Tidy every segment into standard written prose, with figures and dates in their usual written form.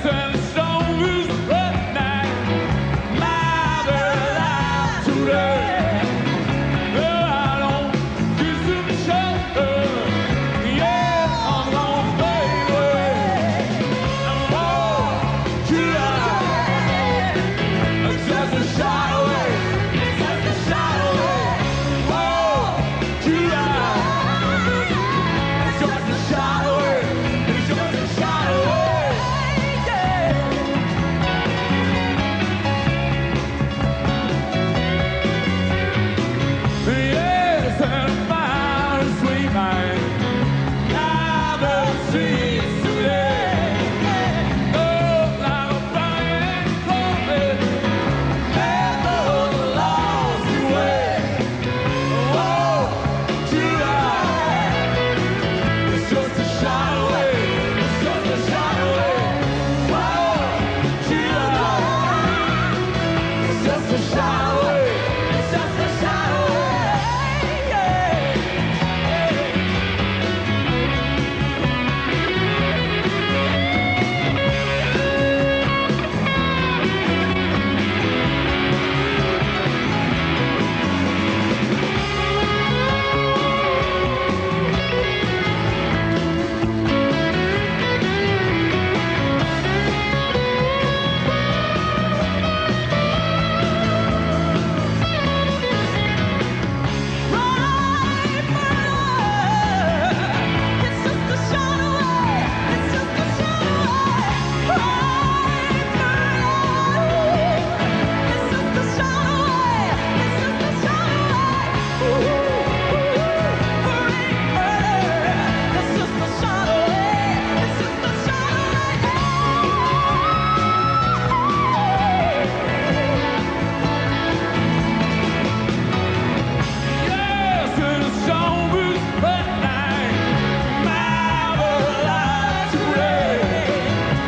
and the storm was at night. My very life today. Well, I don't get some shelter. Yeah, I'm gonna fade away. And oh, July, just a shot away. Just a shot away. Oh, July, just a shot away. Just a shot away. Yeah. Yes, and my sweet mind. Now the streets today. Oh, like a burning coffin. Never lost your way. Oh, July. It's just a shot away. It's just a shot away. Oh, July. It's just a shot away. It's just a shot away. Yeah. Yes, and the song was at night. My very life today.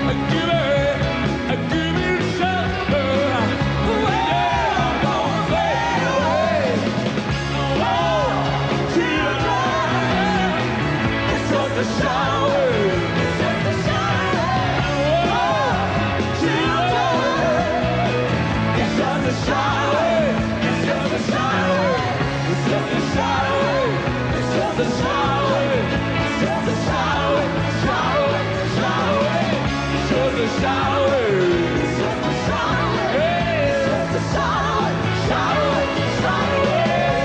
Give me shelter. Yeah, I'm gonna fade away. Oh, July, it's just a shot away. It's just a shot away. Oh, July, it's just a shot away. It's just a shot away. It's just a shot away. It's just a shot away. It's just a shot away. Shot away. Shot away. It's just a shot away. It's just a shot away. It's just a shot away. Shot away. Shot away.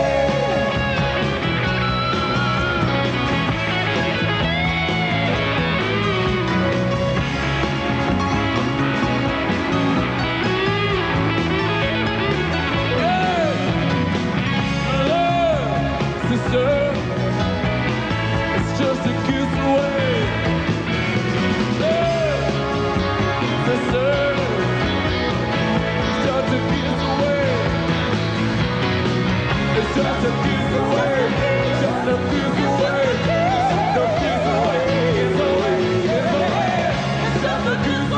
Love, sister, it's just a kiss away. Love, sister, it's just a kiss away. It's just a kiss away. Just a kiss away. Just a kiss away. Kiss away. Kiss away. It's just a kiss